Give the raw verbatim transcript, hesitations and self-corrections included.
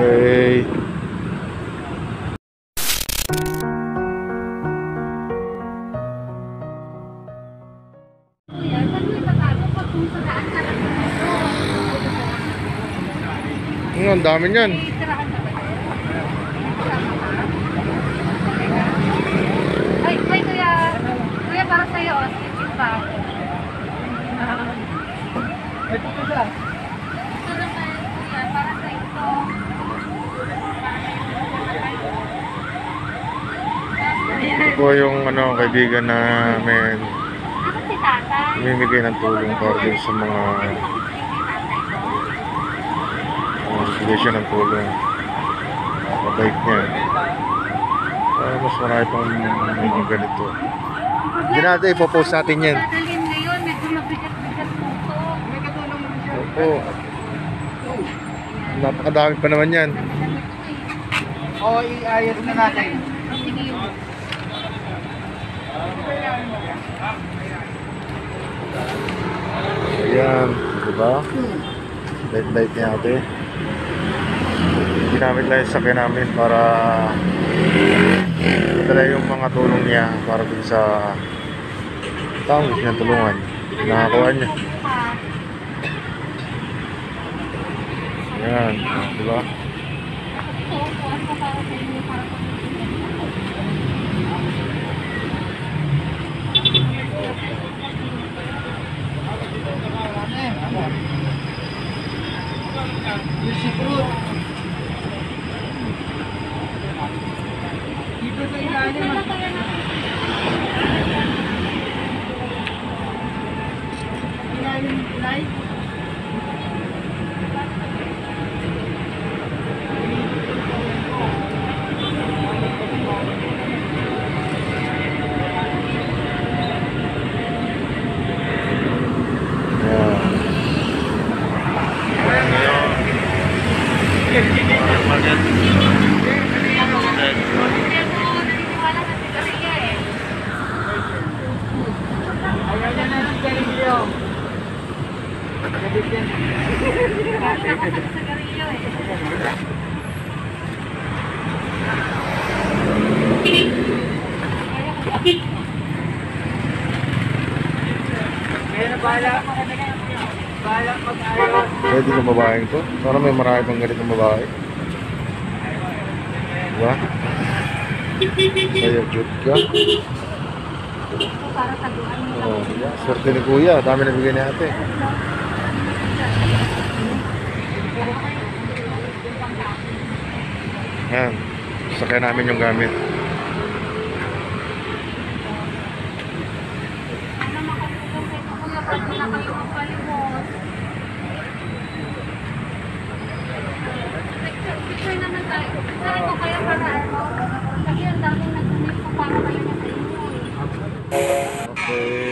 Okay. Ang dami niyan. Ay, ay, kuya. Kuya, para sa'yo, oh. Sige pa. Ito ko siya. Ito naman, kuya, para sa'yo to. Ito po yung ano, kaibigan namin. Ako si tata. Namimigay ng tulong para din sa mga bigay siya ng tulong sa bike niya. Uh, mas marami pang mga ganito. Hindi natin ipopost natin yan. Dadalhin ngayon, medyo mabigat-bigat po ito. May katulong mo siya. Opo. Napakadami pa naman yan. Oo, i-ayos na natin. Sige yun. Ayan, diba? Light-light niya ate. Ginamit lang yung sakyan namin para madala yung mga tulong niya para dun sa taong gusto niyang tulungan. Nakakuha niya. Ayan, diba? Ito, kuwan ko para sa inyo, para sa Juicy fruit. Dito sa ilalim. Ilalim, ilalim. Pwede kong babaeng to. Para may marami pang ganitong babae. Diba? Kaya cute ka. para taguan mo. Oh, diba? Swerte ni kuya. Dami na bigay ni ate. Yan. Sakay namin yung gamit. Ano makatulong kayo kuya pag wala kayo magpalimos. Picture naman tayo. Picture ko kayo para ano. Kasi ang daming nag-donate ko para kayo na sa inyo. Okay.